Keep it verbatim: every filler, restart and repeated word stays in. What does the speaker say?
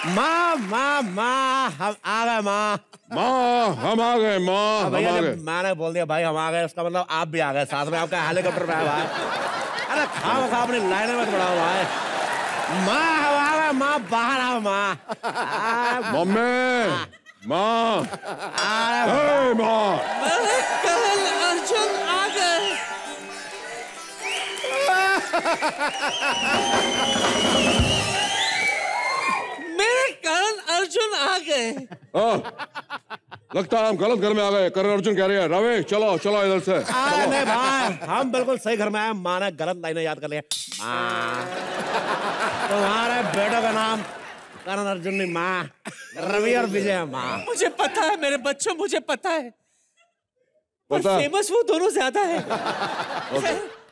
माँ माँ माँ हम आ गए माँ। माँ हम आ गए माँ हम आ गए। मैंने बोल दिया भाई हम आ गए, उसका मतलब आप भी आ गए साथ में, आपका हेलीकॉप्टर पे है भाई। अरे खाओ खाओ अपनी लाइन में बढ़ाओ भाई। माँ हम आ गए माँ, बाहर आओ माँ। मम्मी माँ माँ मेरे करण अर्जुन आ गए। मेरे करण अर्जुन आ गए। लगता है हम गलत घर में आ गए। करण अर्जुन कह रहे हैं रवि चलो चलो इधर से। नहीं भाई हम बिल्कुल सही घर में आए। माँ ने गलत लाइनें याद कर लिया। माँ तुम्हारे बेटों का नाम करण अर्जुन नहीं माँ, रवि और विजय माँ। मुझे पता है मेरे बच्चों, मुझे पता है, पता फेमस वो दोनों ज्यादा है।